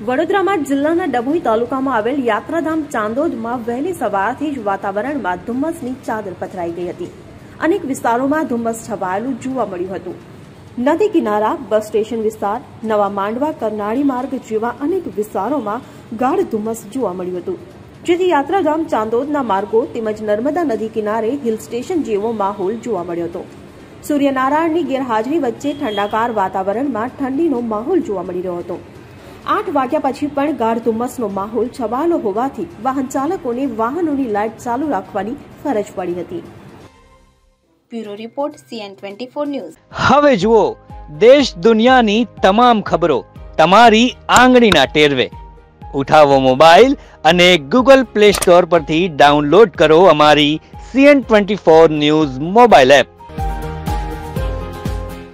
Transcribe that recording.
વડોદરામાં જિલ્લાના ડભોઈ તાલુકામાં આવેલ યાત્રાધામ ચાંદોદમાં વહેલી સવારથી જ વાતાવરણમાં ધુમ્મસની ચાદર પથરાઈ ગઈ હતી. અનેક વિસ્તારોમાં ધુમ્મસ છવાયેલું જોવા મળ્યું હતું. નદી કિનારા, બસ સ્ટેશન વિસ્તાર, નવા માંડવા, કરનાળી માર્ગ જેવા અનેક વિસ્તારોમાં ગાઢ ધુમ્મસ જોવા મળ્યું હતું, જેથી યાત્રાધામ ચાંદોદના માર્ગો તેમજ નર્મદા નદી કિનારે હિલ સ્ટેશન જેવો માહોલ જોવા મળ્યો હતો. સૂર્યનારાયણની ગેરહાજરી વચ્ચે ઠંડાકાર વાતાવરણમાં ઠંડીનો માહોલ જોવા મળી રહ્યો હતો. 8 વાગ્યા પછી પણ ગાઢ ધુમ્મસનો માહોલ છવાયેલો હોવાથી વાહન ચાલકોને વાહનોની લાઇટ ચાલુ રાખવાની ફરજ પડી હતી. Bureau report CN24 news. હવે જુઓ દેશ દુનિયાની તમામ ખબરો તમારી આંગળીના ટેરવે. ઉઠાવો મોબાઈલ અને Google Play Store પરથી ડાઉનલોડ કરો અમારી CN24 ન્યૂઝ મોબાઈલ એપ.